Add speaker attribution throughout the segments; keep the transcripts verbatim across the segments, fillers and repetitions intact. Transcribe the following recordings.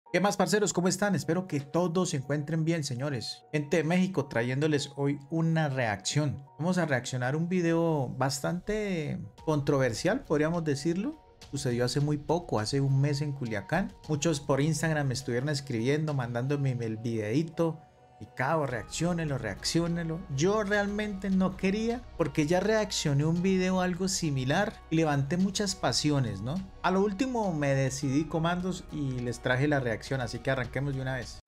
Speaker 1: ¿Qué más, parceros? ¿Cómo están? Espero que todos se encuentren bien, señores. Gente de México, trayéndoles hoy una reacción. Vamos a reaccionar a un video bastante controversial, podríamos decirlo. Sucedió hace muy poco, hace un mes en Culiacán. Muchos por Instagram me estuvieron escribiendo, mandándome el videíto. Y cabo, reacciónelo, reacciónelo. Yo realmente no quería, porque ya reaccioné a un video algo similar y levanté muchas pasiones, ¿no? A lo último me decidí, comandos, y les traje la reacción, así que arranquemos de una vez.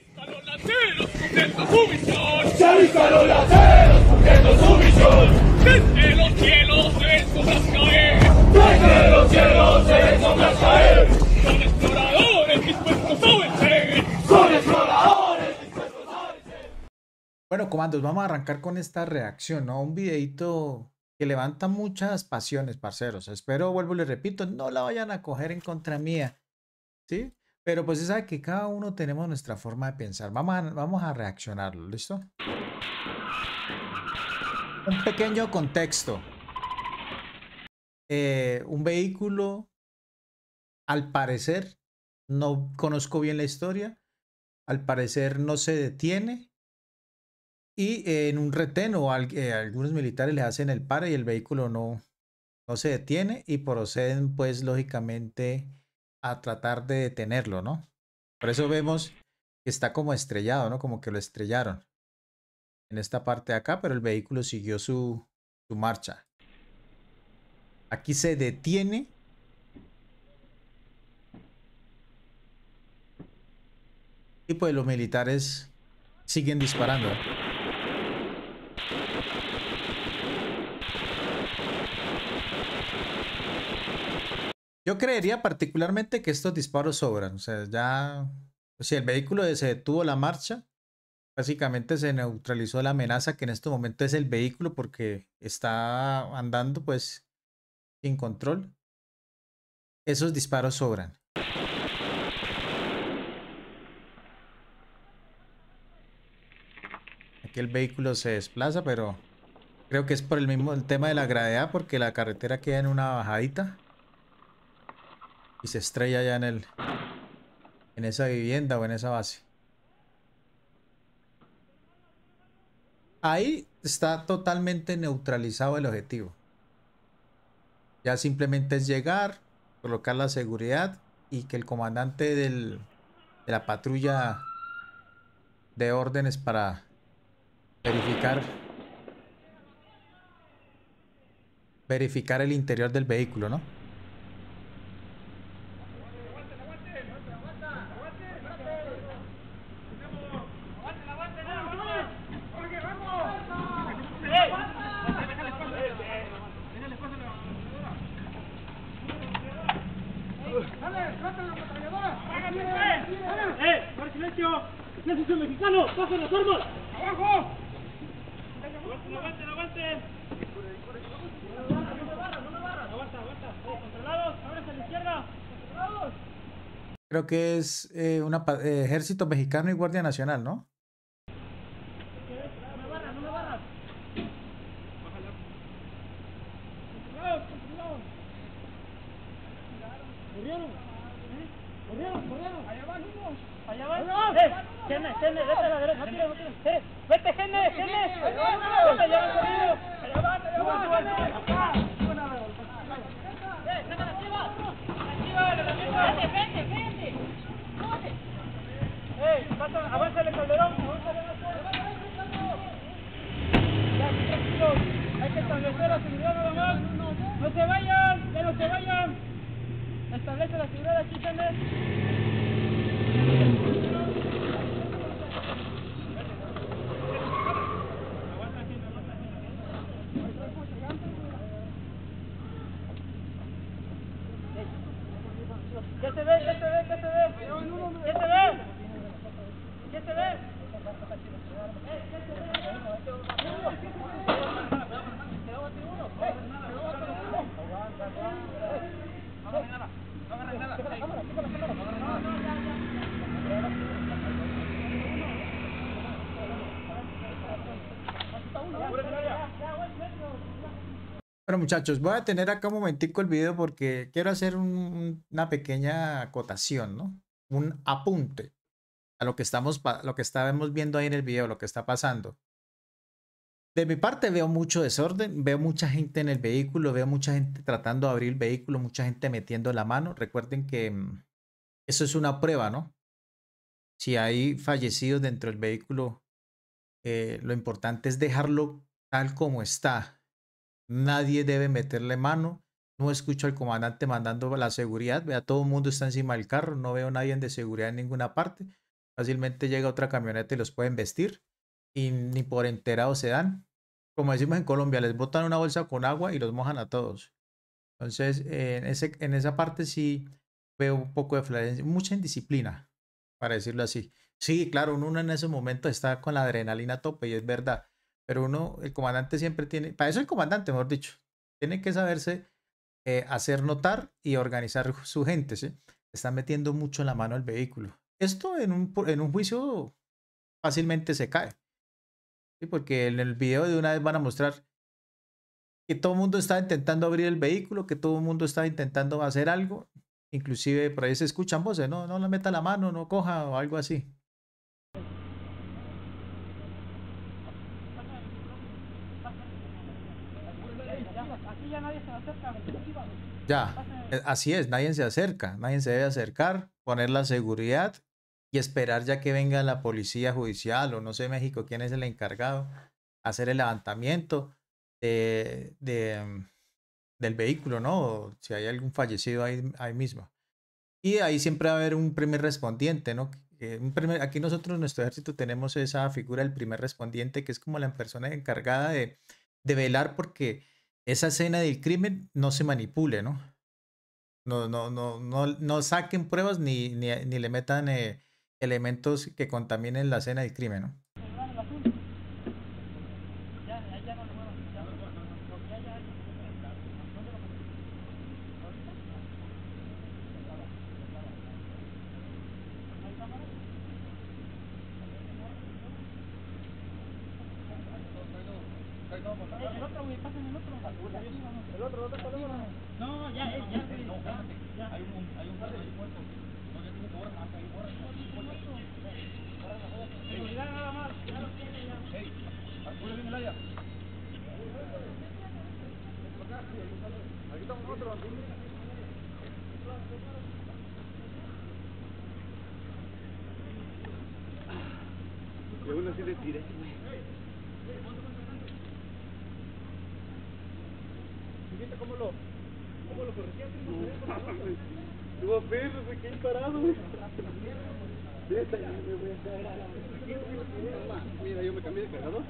Speaker 2: Se alistan los lanceros cumpliendo su misión. Desde los cielos se ven sombras caer. Desde los cielos se ven sombras caer. Son exploradores dispuestos a vencer. Son exploradores dispuestos a vencer.
Speaker 1: Bueno, comandos, vamos a arrancar con esta reacción, ¿no? Un videito que levanta muchas pasiones, parceros. Espero, vuelvo y les repito, no la vayan a coger en contra mía, ¿sí? Pero pues se sabe que cada uno tenemos nuestra forma de pensar. Vamos a, vamos a reaccionarlo, ¿listo? Un pequeño contexto. Eh, un vehículo, al parecer, no conozco bien la historia, al parecer no se detiene y eh, en un retén o al, eh, algunos militares le hacen el paro y el vehículo no, no se detiene y proceden pues lógicamente a tratar de detenerlo, ¿no? Por eso vemos que está como estrellado, ¿no? Como que lo estrellaron en esta parte de acá, pero el vehículo siguió su, su marcha. Aquí se detiene. Y pues los militares siguen disparando. Yo creería particularmente que estos disparos sobran. O sea, ya... Si el vehículo se detuvo la marcha, básicamente se neutralizó la amenaza que en este momento es el vehículo porque está andando pues sin control. Esos disparos sobran. Aquí el vehículo se desplaza, pero creo que es por el mismo el tema de la gravedad, porque la carretera queda en una bajadita y se estrella ya en el en esa vivienda o en esa base. Ahí está totalmente neutralizado el objetivo. Ya simplemente es llegar, colocar la seguridad y que el comandante del, de la patrulla dé órdenes para verificar verificar el interior del vehículo, ¿no?
Speaker 2: ¡Eh! ¡Para silencio! ¡Ejército mexicano! ¡Bajen las armas! ¡Abajo! ¡Aguanten, aguanten, aguanten! ¡Aguanta, aguanta! ¡Controlados! ¡Ábranse a la izquierda! ¡Controlados!
Speaker 1: Creo que es eh, una, eh, Ejército Mexicano y Guardia Nacional, ¿no?
Speaker 2: ¡No me barras, no me barras! ¡Controlados, controlados! ¿Corrieron? ¿Eh? ¿Corrieron, corrieron? ¡Allá van unos! ¡Allá van! ¡Eh! ¡Gene, Gene! ¡Vete a la derecha! ¡Gene, vete! ¡Vete, Gene! ¡Gene! ¡Vete, allá van corriendo! ¡Allá van, allá van! ¡Eh! ¡Saca las chivas! ¡Las chivas, las chivas! ¡Vete, vete, vete! ¡Eh! ¡Pasa! ¡Avánzale, Calderón! ¡Avánzale, ya, tranquilos. Hay que establecer la seguridad nada más. ¡No se vayan! ¡Ya no se vayan! Establece la seguridad aquí, Gene. ¿Qué se ve? ¿Qué se ve? ¿Qué se ve? ¿Qué se ve? ¿Qué se ve?
Speaker 1: Bueno, muchachos, voy a tener acá un momentico el video porque quiero hacer un- una pequeña acotación, ¿no? un apunte a lo que estamos, lo que estábamos viendo ahí en el video, lo que está pasando. De mi parte veo mucho desorden, veo mucha gente en el vehículo, veo mucha gente tratando de abrir el vehículo, mucha gente metiendo la mano. Recuerden que mm, eso es una prueba, ¿no? Si hay fallecidos dentro del vehículo, eh, lo importante es dejarlo tal como está. Nadie debe meterle mano. No escucho al comandante mandando la seguridad. Vea, todo el mundo está encima del carro. No veo a nadie de seguridad en ninguna parte. Fácilmente llega otra camioneta y los pueden vestir. Y ni por enterado se dan. Como decimos en Colombia, les botan una bolsa con agua y los mojan a todos. Entonces, eh, en, ese, en esa parte sí veo un poco de falencia, mucha indisciplina, para decirlo así. Sí, claro, uno en ese momento está con la adrenalina a tope y es verdad. Pero uno, el comandante siempre tiene, para eso el comandante, mejor dicho, tiene que saberse eh, hacer notar y organizar su gente, ¿sí? Está metiendo mucho la mano al vehículo. Esto en un, en un juicio fácilmente se cae, ¿sí? Porque en el video de una vez van a mostrar que todo el mundo está intentando abrir el vehículo, que todo el mundo está intentando hacer algo. Inclusive por ahí se escuchan voces, no, no le meta la mano, no coja o algo así.
Speaker 2: Aquí ya nadie se acerca.
Speaker 1: Ya, eh, así es, nadie se acerca, nadie se debe acercar, poner la seguridad y esperar ya que venga la policía judicial o no sé, México, quién es el encargado, hacer el levantamiento de, de, mm, del vehículo, ¿no? O si hay algún fallecido ahí, ahí mismo. Y ahí siempre va a haber un primer respondiente, ¿no? Eh, un primer, aquí nosotros en nuestro ejército tenemos esa figura del primer respondiente, que es como la persona encargada de, de velar porque esa escena del crimen no se manipule, ¿no? No, no, no, no, no saquen pruebas ni, ni, ni le metan eh, elementos que contaminen la escena del crimen, ¿no?
Speaker 2: El otro, güey, pasen el otro. El otro, el otro, no, ya, ya, ya, ya. Hay un, hay un par de puestos. No, ya tiene que borrar, hasta ahí borra. Seguridad nada más, ya lo tiene ya. Ey, apura bien el área. Aquí estamos nosotros. Y aún así le tiré, güey. ¿Viste cómo lo, cómo lo corregías? Estuvo perro, se quedó parado, güey. Mira, yo me cambié de cargador.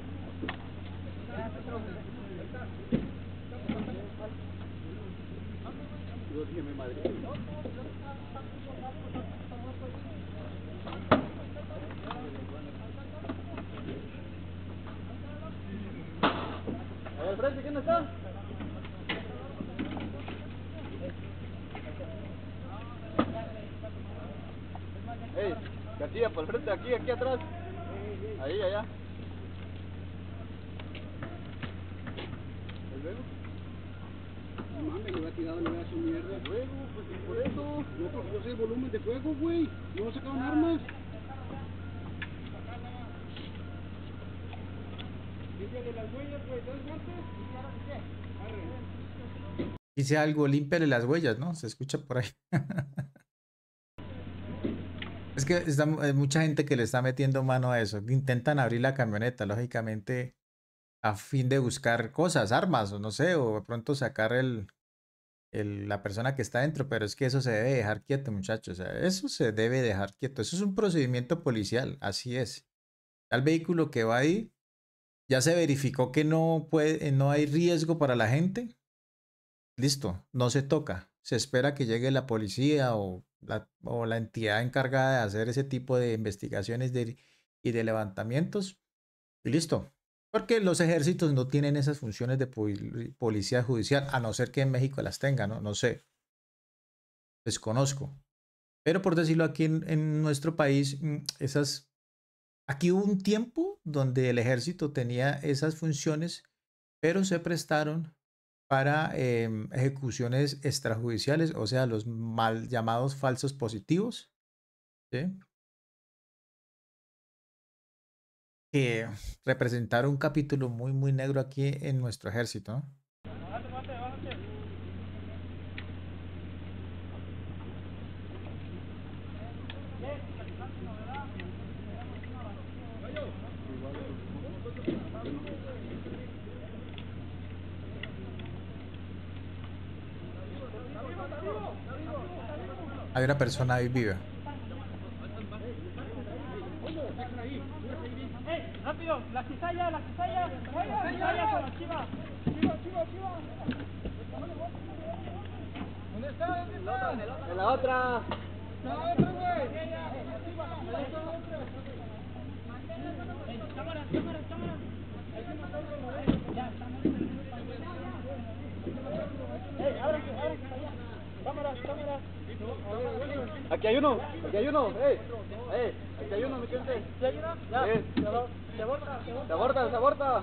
Speaker 2: Yo dije, me madre. A ver, al frente, ¿quién está? Ey, García, por el frente, aquí, aquí atrás. Ahí, allá. ¿El luego? No mames, le va tirado, le va a hacer mierda. Luego, pues por eso. No, porque yo sé el volumen de fuego, güey. No sacaron armas. Límpiale las huellas, güey. ¿Tres muertos? ¿Qué?
Speaker 1: Dice algo, límpiale las huellas, ¿no? Se escucha por ahí. Es que está, hay mucha gente que le está metiendo mano a eso. Intentan abrir la camioneta, lógicamente, a fin de buscar cosas, armas, o no sé, o de pronto sacar el, el, la persona que está dentro, pero es que eso se debe dejar quieto, muchachos. O sea, eso se debe dejar quieto. Eso es un procedimiento policial, así es. Al vehículo que va ahí, ya se verificó que no puede, no hay riesgo para la gente. Listo, no se toca. Se espera que llegue la policía o la, o la entidad encargada de hacer ese tipo de investigaciones de, y de levantamientos. Y listo. Porque los ejércitos no tienen esas funciones de pol policía judicial, a no ser que en México las tengan, ¿no? No sé. Desconozco. Pero por decirlo aquí en, en nuestro país, esas... Aquí hubo un tiempo donde el ejército tenía esas funciones, pero se prestaron para eh, ejecuciones extrajudiciales, o sea, los mal llamados falsos positivos, ¿sí? Que representar un capítulo muy, muy negro aquí en nuestro ejército, ¿no? Hay una persona ahí viva.
Speaker 2: ¡Rápido! ¡La cizalla! ¡La cizalla! ¡La cizalla con la chiva! ¡Chiva, chiva, chiva! ¿Dónde está? ¿Dónde está? En la otra. ¡La otra, güey! ¡Cámaras, cámaras, cámaras! ¡Ey, ábranse, ábranse para allá! ¡Cámaras, cámaras! Aquí hay uno, aquí hay uno, ey, ey, aquí hay uno, mi gente. ¿Sí hay uno? Ya, eh. se aborta, se aborta, se aborta.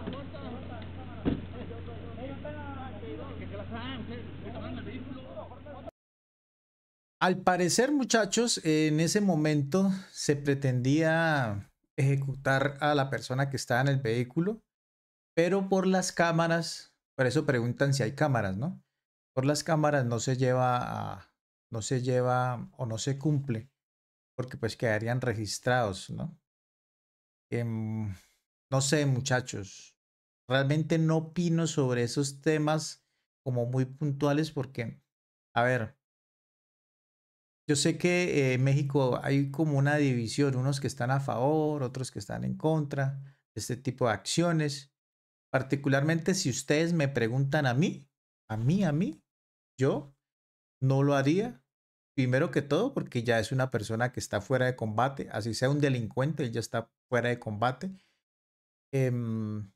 Speaker 1: Al parecer, muchachos, en ese momento se pretendía ejecutar a la persona que estaba en el vehículo, pero por las cámaras, por eso preguntan si hay cámaras, ¿no? Por las cámaras no se lleva a, no se lleva o no se cumple, porque pues quedarían registrados, ¿no? Em, no sé, muchachos, realmente no opino sobre esos temas como muy puntuales porque, a ver, yo sé que eh, en México hay como una división, unos que están a favor, otros que están en contra de este tipo de acciones. Particularmente si ustedes me preguntan a mí, a mí, a mí, yo no lo haría. Primero que todo, porque ya es una persona que está fuera de combate, así sea un delincuente, él ya está fuera de combate. Em,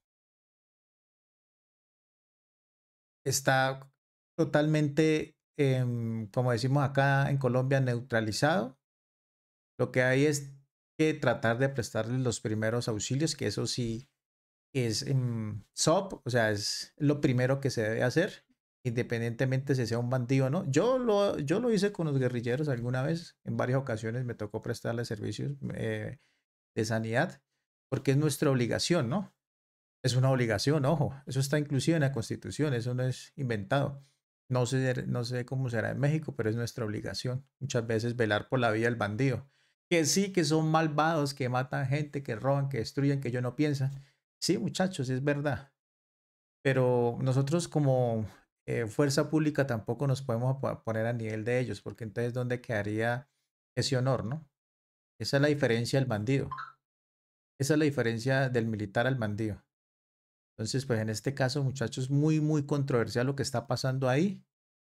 Speaker 1: está totalmente, em, como decimos acá en Colombia, neutralizado. Lo que hay es que tratar de prestarle los primeros auxilios, que eso sí es em, S O P, o sea, es lo primero que se debe hacer, independientemente si sea un bandido o no. Yo lo, yo lo hice con los guerrilleros alguna vez, en varias ocasiones me tocó prestarles servicios eh, de sanidad, porque es nuestra obligación, ¿no? Es una obligación, ojo, eso está inclusive en la Constitución, eso no es inventado. No sé, no sé cómo será en México, pero es nuestra obligación muchas veces velar por la vida del bandido. Que sí, que son malvados, que matan gente, que roban, que destruyen, que ellos no piensan. Sí, muchachos, es verdad. Pero nosotros como eh, fuerza pública tampoco nos podemos po- poner a nivel de ellos, porque entonces ¿dónde quedaría ese honor, no? Esa es la diferencia del bandido. Esa es la diferencia del militar al bandido. Entonces, pues en este caso, muchachos, muy, muy controversial lo que está pasando ahí.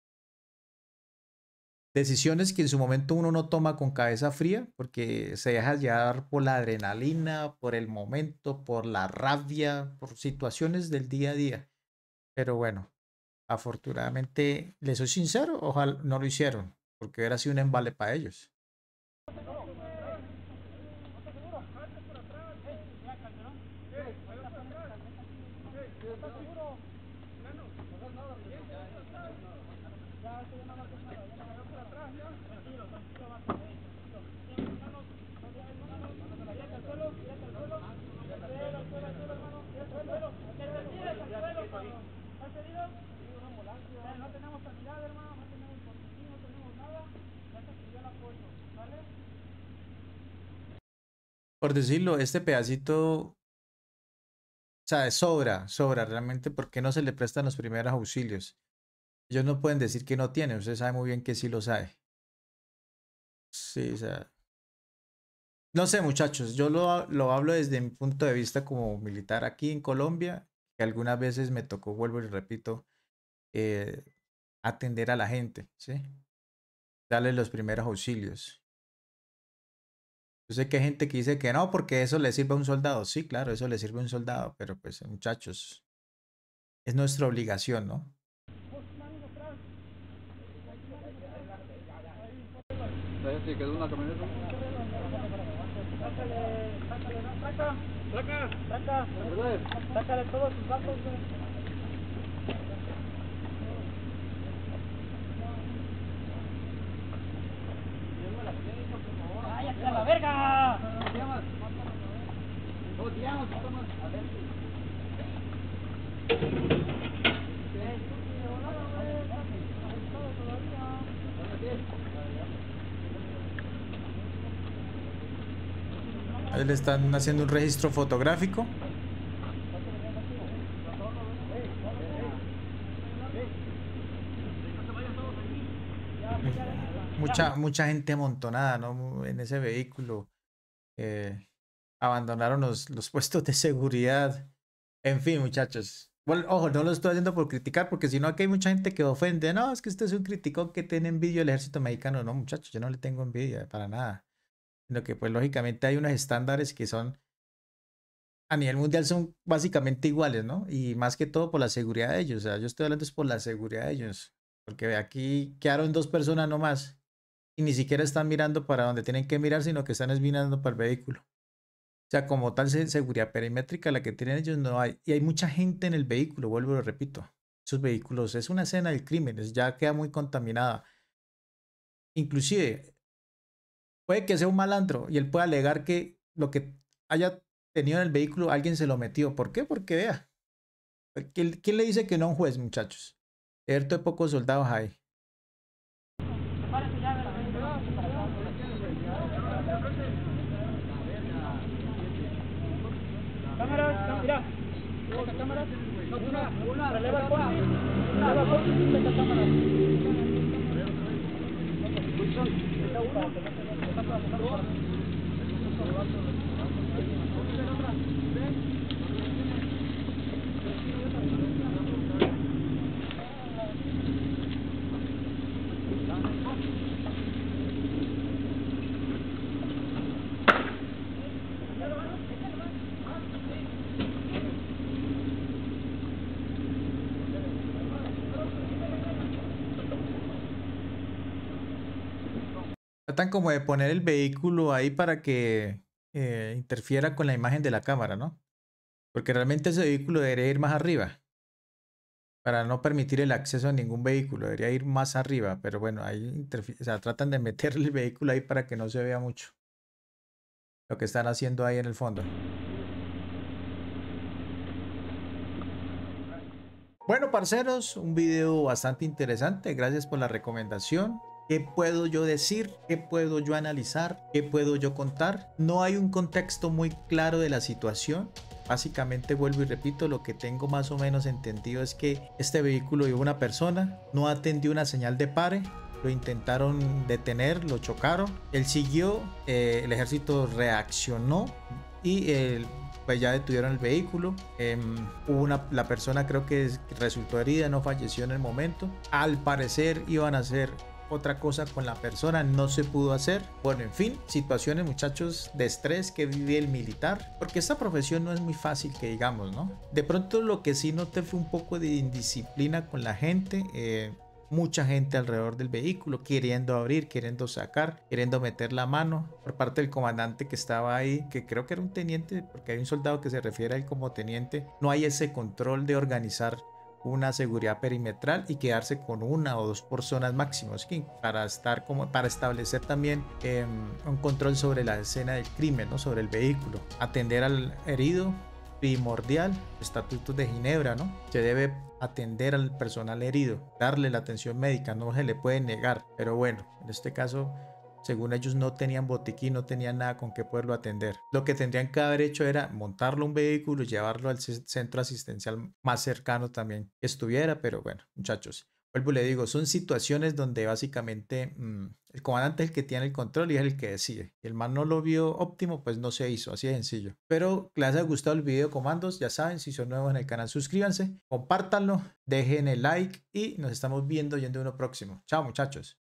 Speaker 1: Decisiones que en su momento uno no toma con cabeza fría porque se deja llevar por la adrenalina, por el momento, por la rabia, por situaciones del día a día. Pero bueno, afortunadamente, les soy sincero, ojalá no lo hicieron, porque hubiera sido un embale para ellos. Por decirlo, este pedacito, o sea, sobra, sobra realmente porque no se le prestan los primeros auxilios. Ellos no pueden decir que no tienen, usted sabe muy bien que sí lo sabe. Sí, o sea, no sé, muchachos, yo lo, lo hablo desde mi punto de vista como militar aquí en Colombia, que algunas veces me tocó, vuelvo y repito, eh, atender a la gente, ¿sí? Darle los primeros auxilios. Yo sé que hay gente que dice que no, porque eso le sirve a un soldado. Sí, claro, eso le sirve a un soldado, pero pues muchachos, es nuestra obligación, ¿no?
Speaker 3: Sí, quedó una camioneta.
Speaker 2: Saca, saca, saca, sácale todos sus datos, güey. Cállate a la
Speaker 1: Ahí le están haciendo un registro fotográfico. Mucha, mucha gente amontonada, ¿no? En ese vehículo. Eh, abandonaron los, los puestos de seguridad. En fin, muchachos. Bueno, ojo, no lo estoy haciendo por criticar, porque si no, aquí hay mucha gente que ofende. No, es que usted es un criticón que tiene envidia del ejército mexicano. No, muchachos, yo no le tengo envidia para nada. Sino que, pues, lógicamente hay unos estándares que son, a nivel mundial, son básicamente iguales, ¿no? Y más que todo por la seguridad de ellos. O sea, yo estoy hablando es por la seguridad de ellos. Porque ve, aquí quedaron dos personas nomás. Y ni siquiera están mirando para donde tienen que mirar, sino que están es mirando para el vehículo. O sea, como tal seguridad perimétrica la que tienen ellos no hay. Y hay mucha gente en el vehículo, vuelvo y lo repito. Esos vehículos, es una escena del crimen, ya queda muy contaminada. Inclusive, puede que sea un malandro y él pueda alegar que lo que haya tenido en el vehículo alguien se lo metió. ¿Por qué? Porque vea, ¿quién, quién le dice que no a un juez, muchachos? Cierto, de pocos soldados hay.
Speaker 2: Cámaras, mira. Cámaras. Una, una, releva el coche. Releva el coche, saca cámaras.
Speaker 1: Tratan como de poner el vehículo ahí para que eh, interfiera con la imagen de la cámara, ¿no? Porque realmente ese vehículo debería ir más arriba. Para no permitir el acceso a ningún vehículo. Debería ir más arriba. Pero bueno, ahí o sea, tratan de meterle el vehículo ahí para que no se vea mucho lo que están haciendo ahí en el fondo. Bueno, parceros, un video bastante interesante. Gracias por la recomendación. ¿Qué puedo yo decir? ¿Qué puedo yo analizar? ¿Qué puedo yo contar? No hay un contexto muy claro de la situación. Básicamente, vuelvo y repito, lo que tengo más o menos entendido es que este vehículo iba una persona, no atendió una señal de pare, lo intentaron detener, lo chocaron, él siguió, eh, el ejército reaccionó y el pues ya detuvieron el vehículo. Eh, hubo una, la persona creo que resultó herida, no falleció en el momento. Al parecer iban a hacer otra cosa con la persona, no se pudo hacer. Bueno, en fin, situaciones, muchachos, de estrés que vive el militar, porque esta profesión no es muy fácil que digamos, ¿no? De pronto lo que sí noté fue un poco de indisciplina con la gente. eh, Mucha gente alrededor del vehículo queriendo abrir, queriendo sacar, queriendo meter la mano por parte del comandante que estaba ahí, que creo que era un teniente, porque hay un soldado que se refiere a él como teniente. No hay ese control de organizar una seguridad perimetral y quedarse con una o dos personas máximo, para estar como para establecer también eh, un control sobre la escena del crimen, ¿no? Sobre el vehículo, atender al herido, primordial, estatutos de Ginebra, ¿no? Se debe atender al personal herido, darle la atención médica, no se le puede negar. Pero bueno, en este caso, según ellos, no tenían botiquín, no tenían nada con que poderlo atender. Lo que tendrían que haber hecho era montarlo un vehículo y llevarlo al centro asistencial más cercano también que estuviera. Pero bueno, muchachos, vuelvo y le digo, son situaciones donde básicamente mmm, el comandante es el que tiene el control y es el que decide. Y el man no lo vio óptimo, pues no se hizo, así de sencillo. Pero que les haya gustado el video, comandos, ya saben, si son nuevos en el canal, suscríbanse, compártanlo, dejen el like y nos estamos viendo y en uno próximo. Chao, muchachos.